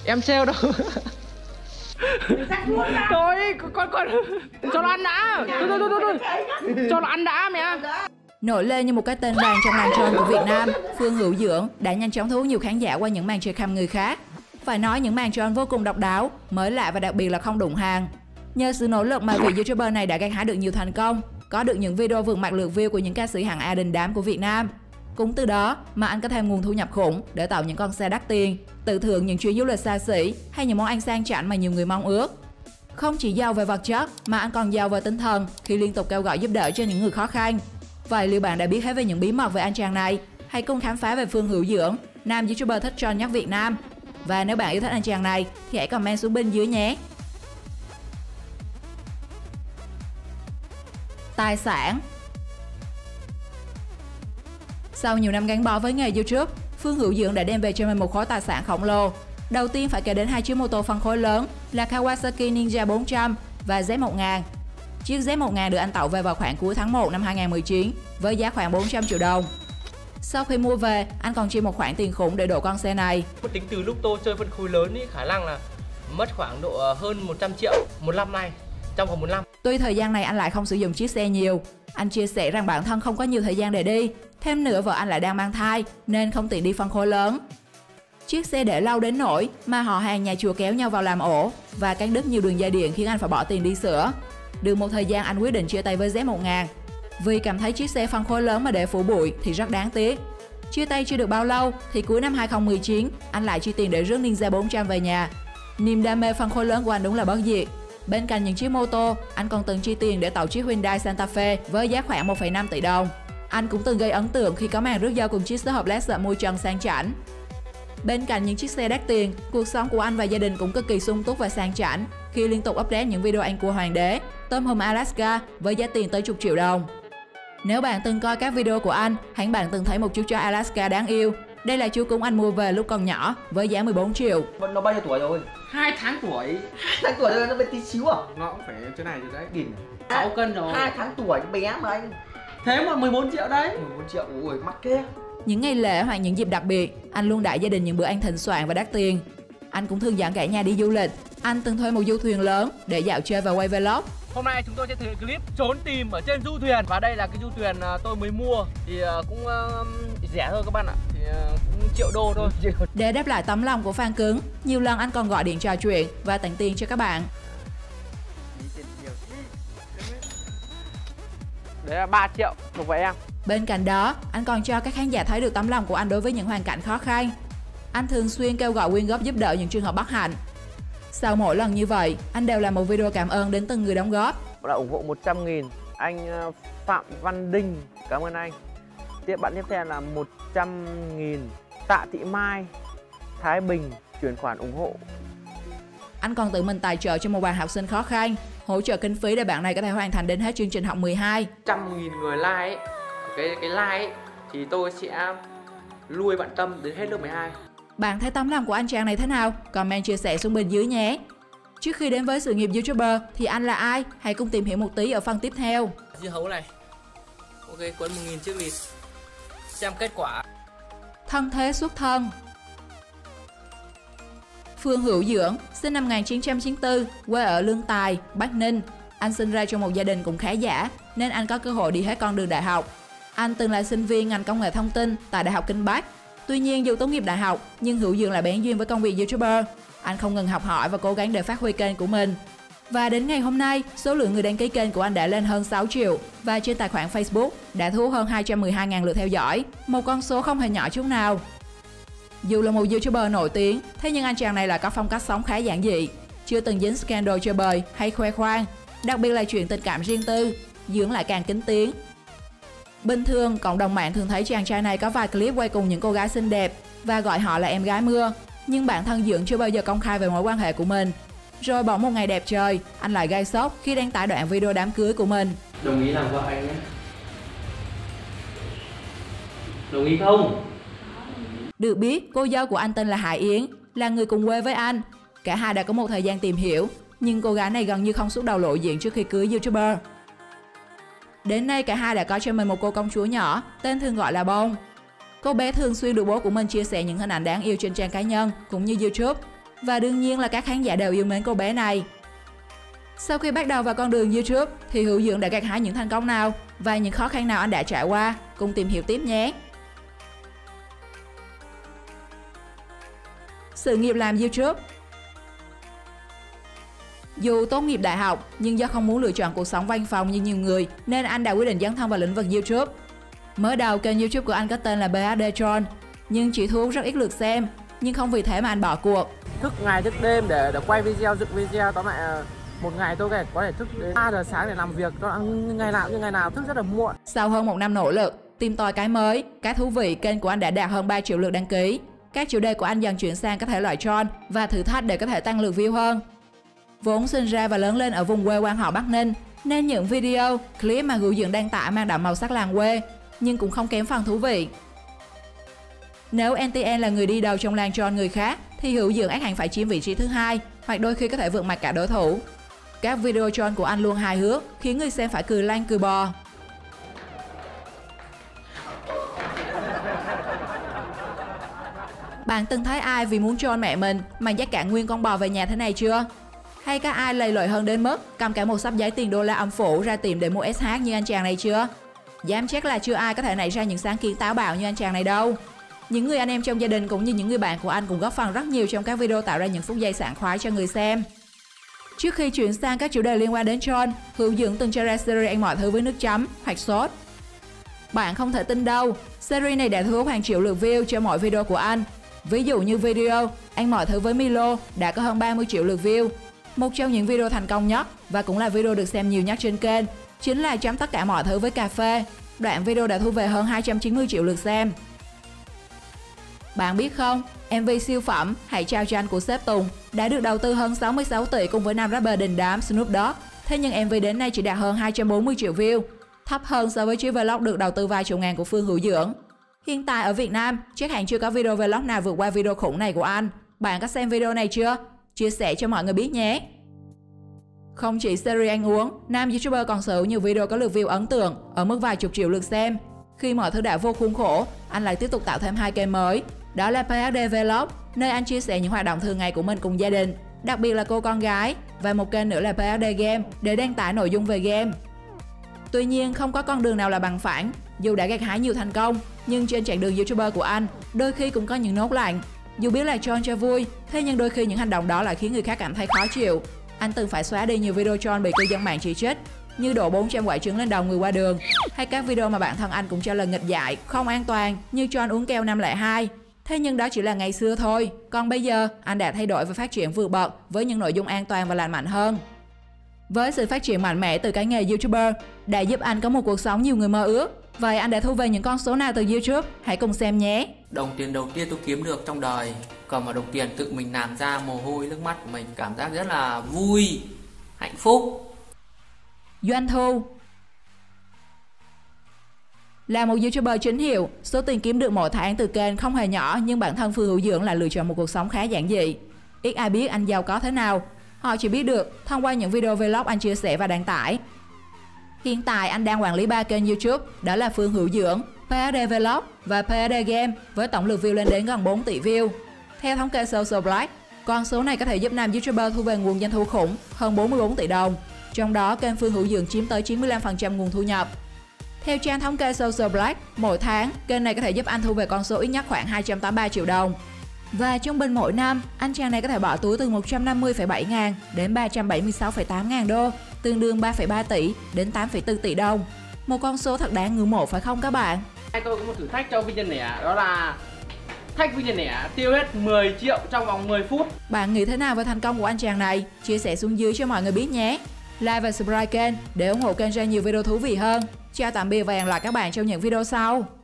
Em sale đâu. Thôi, con cho nó ăn đã. Thôi. Cho nó ăn đã mẹ. Nổi lên như một cái tên vàng trong làng tròn của Việt Nam, Phương Hữu Dưỡng đã nhanh chóng thu hút nhiều khán giả qua những màn chơi khăm người khác. Phải nói những màn tròn vô cùng độc đáo, mới lạ và đặc biệt là không đụng hàng. Nhờ sự nỗ lực mà vị YouTuber này đã gặt hái được nhiều thành công, có được những video vượt mặt lượt view của những ca sĩ hạng A đình đám của Việt Nam. Cũng từ đó mà anh có thêm nguồn thu nhập khủng để tạo những con xe đắt tiền, tự thưởng những chuyến du lịch xa xỉ hay những món ăn sang chảnh mà nhiều người mong ước. Không chỉ giàu về vật chất mà anh còn giàu về tinh thần khi liên tục kêu gọi giúp đỡ cho những người khó khăn. Vậy liệu bạn đã biết hết về những bí mật về anh chàng này? Hãy cùng khám phá về Phương Hữu Dưỡng, nam YouTuber thích tròn nhất Việt Nam. Và nếu bạn yêu thích anh chàng này thì hãy comment xuống bên dưới nhé. Tài sản. Sau nhiều năm gắn bó với nghề YouTube, Phương Hữu Dưỡng đã đem về cho mình một khối tài sản khổng lồ. Đầu tiên phải kể đến hai chiếc mô tô phân khối lớn là Kawasaki Ninja 400 và Z1000. Chiếc Z1000 được anh tậu về vào khoảng cuối tháng 1 năm 2019 với giá khoảng 400 triệu đồng. Sau khi mua về, anh còn chi một khoản tiền khủng để đổ con xe này. Tính từ lúc tôi chơi phân khối lớn ý, khả năng là mất khoảng độ hơn 100 triệu một năm nay, trong vòng một năm. Tuy thời gian này anh lại không sử dụng chiếc xe nhiều, anh chia sẻ rằng bản thân không có nhiều thời gian để đi. Thêm nữa vợ anh lại đang mang thai nên không tiện đi phân khối lớn. Chiếc xe để lâu đến nỗi mà họ hàng nhà chùa kéo nhau vào làm ổ và cắt đứt nhiều đường dây điện khiến anh phải bỏ tiền đi sửa. Được một thời gian anh quyết định chia tay với Z1000 vì cảm thấy chiếc xe phân khối lớn mà để phủ bụi thì rất đáng tiếc. Chia tay chưa được bao lâu thì cuối năm 2019 anh lại chi tiền để rước Ninja 400 về nhà. Niềm đam mê phân khối lớn của anh đúng là bất diệt. Bên cạnh những chiếc mô tô, anh còn từng chi tiền để tậu chiếc Hyundai Santa Fe với giá khoảng 1,5 tỷ đồng. Anh cũng từng gây ấn tượng khi có màn rước dâu cùng chiếc xe hộp led sợ mui trần sang chảnh. Bên cạnh những chiếc xe đắt tiền, cuộc sống của anh và gia đình cũng cực kỳ sung túc và sang chảnh khi liên tục update những video anh cua hoàng đế, tôm hùm Alaska với giá tiền tới chục triệu đồng. Nếu bạn từng coi các video của anh, hẳn bạn từng thấy một chú chó Alaska đáng yêu. Đây là chú cún anh mua về lúc còn nhỏ với giá 14 triệu. Nó bao nhiêu tuổi rồi? 2 tháng tuổi. 2 tháng tuổi nó bé tí xíu à? Nó cũng phải chỗ này rồi đấy, đỉnh. 6 cân rồi. 2 tháng tuổi bé mà anh. Thế mà 14 triệu đấy. 14 triệu, ui mắc kia. Những ngày lễ hoặc những dịp đặc biệt, anh luôn đãi gia đình những bữa ăn thịnh soạn và đắt tiền. Anh cũng thường dẫn cả nhà đi du lịch. Anh từng thuê một du thuyền lớn để dạo chơi và quay vlog. Hôm nay chúng tôi sẽ thực hiện clip trốn tìm ở trên du thuyền. Và đây là cái du thuyền tôi mới mua thì cũng rẻ thôi các bạn ạ. Thì cũng triệu đô thôi. Để đáp lại tấm lòng của fan cứng, nhiều lần anh còn gọi điện trò chuyện và tặng tiền cho các bạn. Đấy là 3 triệu thuộc về em. Bên cạnh đó, anh còn cho các khán giả thấy được tấm lòng của anh đối với những hoàn cảnh khó khăn. Anh thường xuyên kêu gọi quyên góp giúp đỡ những trường hợp bất hạnh. Sau mỗi lần như vậy, anh đều làm một video cảm ơn đến từng người đóng góp. Đã ủng hộ 100.000, anh Phạm Văn Đinh, cảm ơn anh. Bạn tiếp theo là 100.000, Tạ Thị Mai, Thái Bình chuyển khoản ủng hộ. Anh còn tự mình tài trợ cho một bạn học sinh khó khăn, hỗ trợ kinh phí để bạn này có thể hoàn thành đến hết chương trình học 12. 100.000 người like ấy, cái like ấy, thì tôi sẽ nuôi bạn Tâm đến hết lớp 12. Bạn thấy tấm lòng của anh chàng này thế nào? Comment chia sẻ xuống bên dưới nhé. Trước khi đến với sự nghiệp YouTuber thì anh là ai? Hãy cùng tìm hiểu một tí ở phần tiếp theo. Dưa hấu này. Ok, quấn 1.000 chiếc vịt. Xem kết quả. Thân thế xuất thân. Phương Hữu Dưỡng, sinh năm 1994, quê ở Lương Tài, Bắc Ninh. Anh sinh ra trong một gia đình cũng khá giả nên anh có cơ hội đi hết con đường đại học. Anh từng là sinh viên ngành công nghệ thông tin tại Đại học Kinh Bắc. Tuy nhiên dù tốt nghiệp đại học nhưng Hữu Dưỡng lại bén duyên với công việc YouTuber. Anh không ngừng học hỏi và cố gắng để phát huy kênh của mình. Và đến ngày hôm nay, số lượng người đăng ký kênh của anh đã lên hơn 6 triệu và trên tài khoản Facebook đã thu hút hơn 212.000 lượt theo dõi, một con số không hề nhỏ chút nào. Dù là một YouTuber nổi tiếng, thế nhưng anh chàng này lại có phong cách sống khá giản dị, chưa từng dính scandal chơi bời hay khoe khoang, đặc biệt là chuyện tình cảm riêng tư, Dưỡng lại càng kín tiếng. Bình thường, cộng đồng mạng thường thấy chàng trai này có vài clip quay cùng những cô gái xinh đẹp và gọi họ là em gái mưa, nhưng bản thân Dưỡng chưa bao giờ công khai về mối quan hệ của mình. Rồi bỗng một ngày đẹp trời, anh lại gây sốc khi đăng tải đoạn video đám cưới của mình. Đồng ý làm vợ anh nhé. Đồng ý không? Được biết, cô dâu của anh tên là Hải Yến, là người cùng quê với anh. Cả hai đã có một thời gian tìm hiểu, nhưng cô gái này gần như không xuất đầu lộ diện trước khi cưới YouTuber. Đến nay cả hai đã có cho mình một cô công chúa nhỏ, tên thường gọi là Bông. Cô bé thường xuyên được bố của mình chia sẻ những hình ảnh đáng yêu trên trang cá nhân cũng như YouTube. và đương nhiên là các khán giả đều yêu mến cô bé này. Sau khi bắt đầu vào con đường YouTube thì Hữu Dưỡng đã gặt hái những thành công nào và những khó khăn nào anh đã trải qua? Cùng tìm hiểu tiếp nhé! Sự nghiệp làm YouTube. Dù tốt nghiệp đại học nhưng do không muốn lựa chọn cuộc sống văn phòng như nhiều người nên anh đã quyết định dấn thân vào lĩnh vực YouTube. Mới đầu kênh YouTube của anh có tên là BHD John nhưng chỉ thu hút rất ít lượt xem, nhưng không vì thế mà anh bỏ cuộc. Thức ngày thức đêm để quay video, dựng video, tóm lại một ngày tôi có thể thức đến 3 giờ sáng để làm việc, ngày nào thức rất là muộn. Sau hơn 1 năm nỗ lực, tìm tòi cái mới, cái thú vị, kênh của anh đã đạt hơn 3 triệu lượt đăng ký. Các chủ đề của anh dần chuyển sang các thể loại trend và thử thách để có thể tăng lượt view hơn. Vốn sinh ra và lớn lên ở vùng quê quan họ Bắc Ninh, nên những video, clip mà Hữu Dưỡng đăng tải mang đậm màu sắc làng quê, nhưng cũng không kém phần thú vị. Nếu NTN là người đi đầu trong làng trend người khác, thì Hữu Dưỡng ắt hẳn phải chiếm vị trí thứ hai, hoặc đôi khi có thể vượt mặt cả đối thủ. Các video trend của anh luôn hài hước, khiến người xem phải cười lăn cười bò. Bạn từng thấy ai vì muốn trôn mẹ mình mà dắt cả nguyên con bò về nhà thế này chưa? Hay có ai lầy lội hơn đến mức cầm cả một xấp giấy tiền đô la âm phủ ra tiệm để mua SH như anh chàng này chưa? Dám chắc là chưa ai có thể nảy ra những sáng kiến táo bạo như anh chàng này đâu. Những người anh em trong gia đình cũng như những người bạn của anh cũng góp phần rất nhiều trong các video tạo ra những phút giây sảng khoái cho người xem. Trước khi chuyển sang các chủ đề liên quan đến trend, Hữu Dưỡng từng chơi ra series Ăn Mọi Thứ với nước chấm hoặc sốt. Bạn không thể tin đâu, series này đã thu hút hàng triệu lượt view cho mọi video của anh. Ví dụ như video Ăn Mọi Thứ với Milo đã có hơn 30 triệu lượt view. Một trong những video thành công nhất và cũng là video được xem nhiều nhất trên kênh chính là chấm tất cả mọi thứ với cà phê. Đoạn video đã thu về hơn 290 triệu lượt xem. Bạn biết không, MV siêu phẩm Hãy Trao Cho Anh của Sếp Tùng đã được đầu tư hơn 66 tỷ cùng với nam rapper đình đám Snoop Dogg. Thế nhưng MV đến nay chỉ đạt hơn 240 triệu view, thấp hơn so với chiếc vlog được đầu tư vài chục ngàn của Phương Hữu Dưỡng. Hiện tại ở Việt Nam, chắc hẳn chưa có video vlog nào vượt qua video khủng này của anh. Bạn có xem video này chưa? Chia sẻ cho mọi người biết nhé! Không chỉ series ăn uống, nam YouTuber còn sở hữu nhiều video có lượt view ấn tượng ở mức vài chục triệu lượt xem. Khi mọi thứ đã vô khuôn khổ, anh lại tiếp tục tạo thêm 2 kênh mới. Đó là PHD Vlog, nơi anh chia sẻ những hoạt động thường ngày của mình cùng gia đình, đặc biệt là cô con gái, và một kênh nữa là PHD Game để đăng tải nội dung về game. Tuy nhiên, không có con đường nào là bằng phẳng. Dù đã gặt hái nhiều thành công, nhưng trên chặng đường YouTuber của anh, đôi khi cũng có những nốt lạnh. Dù biết là trend cho vui, thế nhưng đôi khi những hành động đó lại khiến người khác cảm thấy khó chịu. Anh từng phải xóa đi nhiều video trend bị cư dân mạng chỉ trích, như đổ 400 quả trứng lên đầu người qua đường, hay các video mà bản thân anh cũng cho là nghịch dại, không an toàn, như trend uống keo 502. Thế nhưng đó chỉ là ngày xưa thôi, còn bây giờ anh đã thay đổi và phát triển vượt bậc với những nội dung an toàn và lành mạnh hơn. Với sự phát triển mạnh mẽ từ cái nghề YouTuber đã giúp anh có một cuộc sống nhiều người mơ ước. Vậy anh đã thu về những con số nào từ YouTube? Hãy cùng xem nhé! Đồng tiền đầu tiên tôi kiếm được trong đời, cầm vào đồng tiền tự mình làm ra, mồ hôi nước mắt của mình, cảm giác rất là vui, hạnh phúc. Doanh thu. Là một YouTuber chính hiệu, số tiền kiếm được mỗi tháng từ kênh không hề nhỏ, nhưng bản thân Phương Hữu Dưỡng lại lựa chọn một cuộc sống khá giản dị. Ít ai biết anh giàu có thế nào, họ chỉ biết được thông qua những video vlog anh chia sẻ và đăng tải. Hiện tại anh đang quản lý 3 kênh YouTube, đó là Phương Hữu Dưỡng, PHD Vlog và PHD Game với tổng lượt view lên đến gần 4 tỷ view. Theo thống kê Social Black, con số này có thể giúp nam YouTuber thu về nguồn doanh thu khủng hơn 44 tỷ đồng. Trong đó, kênh Phương Hữu Dưỡng chiếm tới 95% nguồn thu nhập. Theo trang thống kê Social Black, mỗi tháng, kênh này có thể giúp anh thu về con số ít nhất khoảng 283 triệu đồng. Và trung bình mỗi năm, anh chàng này có thể bỏ túi từ 150,7 ngàn đến 376,8 ngàn đô, tương đương 3,3 tỷ đến 8,4 tỷ đồng. Một con số thật đáng ngưỡng mộ phải không các bạn? Tôi có một thử thách cho video này, đó là thách video này tiêu hết 10 triệu trong vòng 10 phút. Bạn nghĩ thế nào về thành công của anh chàng này? Chia sẻ xuống dưới cho mọi người biết nhé. Like và subscribe kênh để ủng hộ kênh ra nhiều video thú vị hơn. Chào tạm biệt và hẹn gặp lại các bạn trong những video sau.